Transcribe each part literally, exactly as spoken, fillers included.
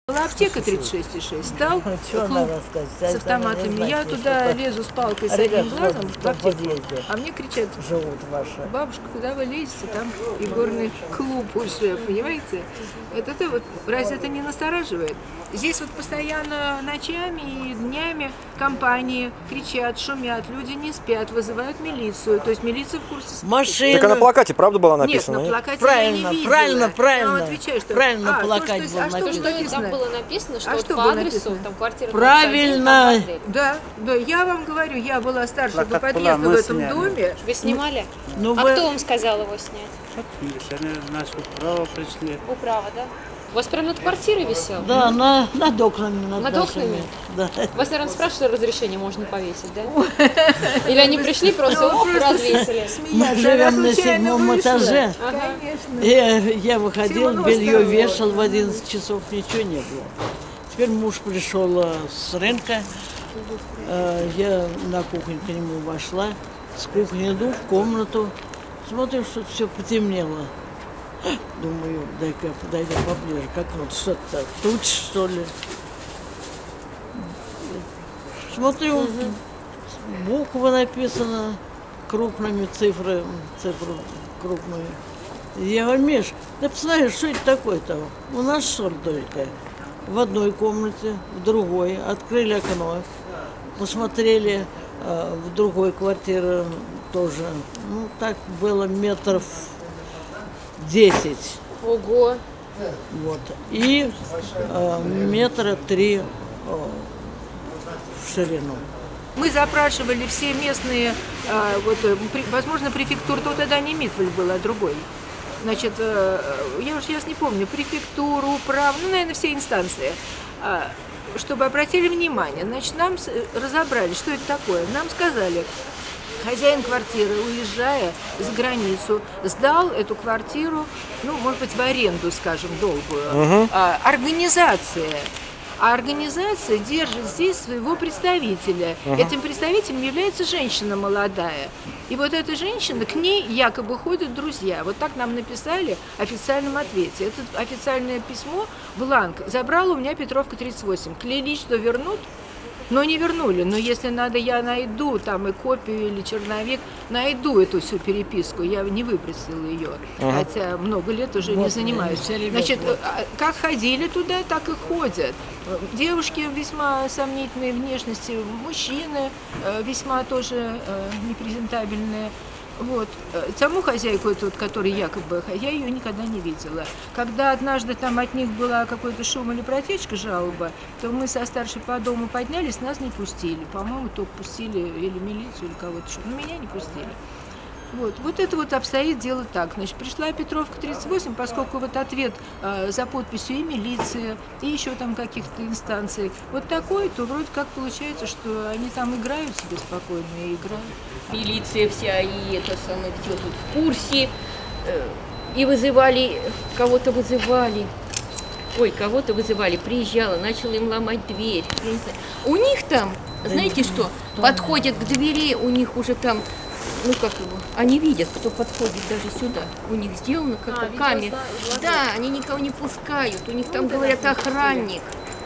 Была аптека тридцать шесть и шесть, стал клуб с автоматами. Я туда лезу с палкой с одним глазом в аптеку, а мне кричат: живут ваши. Бабушка, куда вы лезете? Там игорный клуб уже, понимаете? Это, это вот, разве это не настораживает? Здесь вот постоянно ночами и днями компании кричат, шумят, люди не спят, вызывают милицию. То есть милиция в курсе. Машина. Так а на плакате правда была написана? Нет, на плакате правильно, я не видела. правильно, правильно. Я отвечаю, что... Правильно а, плакать то, что, был а что, написан. что написано? Там было написано, что, А вот что по было адресу, написано? там квартира Правильно. один, там Да, да, я вам говорю, я была старше по Плакат подъезду была, в мы этом сняли. доме. Вы снимали? Ну, а вы- кто вам сказал его снять? Они наши право пришли. Управа, да? У вас прям над квартирой висел? Да, на, над окнами. Над, Над нашими. окнами? Да. Вас, наверное, спрашивали, разрешение можно повесить, да? Или они пришли, просто оп, развесили? Мы живем на седьмом этаже. Конечно. Я, я выходил, Всего белье второго. вешал в одиннадцать часов, ничего не было. Теперь муж пришел э, с рынка, э, я на кухню к нему вошла, с кухни иду в комнату, смотрю, что все потемнело. Думаю, дай-ка подойду поближе к окну, что-то тут, что ли. Смотрю, буква написана крупными цифрами, цифру крупную. Я говорю: Миш, ты посмотри, что это такое-то? У нас соль только. В одной комнате, в другой. Открыли окно, посмотрели э, в другой квартире тоже. Ну, так было метров десять. Ого! Вот. И э, метра три э, в ширину. Мы запрашивали все местные, э, вот, э, при- возможно, префектура, то тогда не Митваль была, а другой. Значит, э, я уж сейчас не помню, префектуру, управ, ну, наверное, все инстанции, э, чтобы обратили внимание. Значит, нам с- разобрали, что это такое. Нам сказали: хозяин квартиры, уезжая за границу, сдал эту квартиру, ну, может быть, в аренду, скажем, долгую, а, организации. А организация держит здесь своего представителя. Этим представителем является женщина молодая. И вот эта женщина, к ней якобы ходят друзья. Вот так нам написали в официальном ответе. Это официальное письмо, бланк, забрала у меня Петровка тридцать восемь. Клялись, что вернут, но не вернули. Но если надо, я найду там и копию или черновик, найду эту всю переписку. Я не выбросила ее, ага. Хотя много лет уже Вот, не занимаюсь. все ребята, Значит, вот. как ходили туда, так и ходят. Девушки весьма сомнительной внешности, мужчины э, весьма тоже э, непрезентабельные. Вот. Саму хозяйку, эту, которая якобы, я ее никогда не видела. Когда однажды там от них была какой-то шум или протечка, жалоба, то мы со старшей по дому поднялись, нас не пустили. По-моему, только пустили или милицию, или кого-то еще. Но меня не пустили. Вот. Вот это вот обстоит дело так. Значит, пришла Петровка тридцать восемь, поскольку вот ответ э, за подписью и милиции, и еще там каких-то инстанций вот такой, то вроде как получается, что они там играют себе спокойно и играют. Милиция вся и это самое, все тут в курсе. Э, И вызывали, кого-то вызывали. Ой, кого-то вызывали, приезжала, начала им ломать дверь. Я не знаю. У них там, знаете что, подходят к двери, у них уже там, ну как его, они видят, кто подходит даже сюда. У них сделано как-то А, камера. видео, Да, они никого не пускают. У них там, говорят, охранник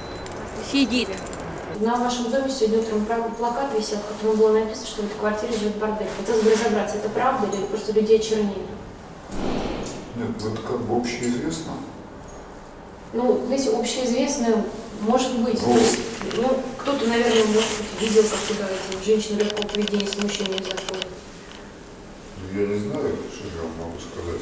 сидит. На вашем доме сегодня утром плакат висел, в котором было написано, что в этой квартире живет бордель. Хотелось бы разобраться, это правда или просто людей очернили? Нет, ну это как бы общеизвестно. Ну, знаете, общеизвестно может быть. Ну, То есть, ну, кто-то, наверное, может быть, видел, как туда эти женщины легкого поведения с мужчиной заходят. Ну, я не знаю, что я вам могу сказать.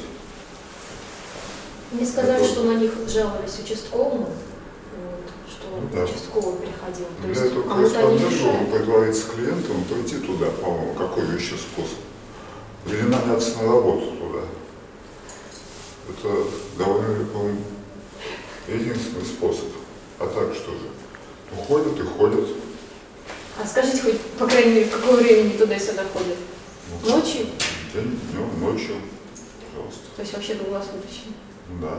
Мне сказали, Это... что на них жаловались участковому, вот, что Ну, да. участковый приходил. То Для есть, этого а вот они корреспонденту мешают. поговорить с клиентом, пойти туда, по-моему, какой еще способ. Или наняться на работу туда. Это довольно, по-моему, единственный способ. А так что же? Ну, ходят и ходят. А скажите хоть, по крайней мере, в какое время они туда и сюда ходят? Ну, Ночью? День, днем, ночью. Пожалуйста. То есть вообще круглосуточно. Да.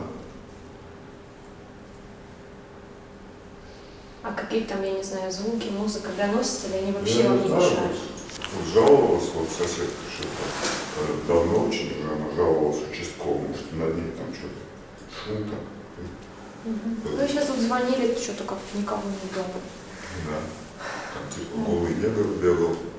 А какие там, я не знаю, звуки, музыка доносятся, или они вообще Я вам не не знаю, мешают? вот жаловалась вот соседка, что э, давно очень уже она жаловалась участковому, что над ней там что-то шум там. Ну, сейчас вот звонили, что-то как никого не дома. Да. Там типа голый негр бегал.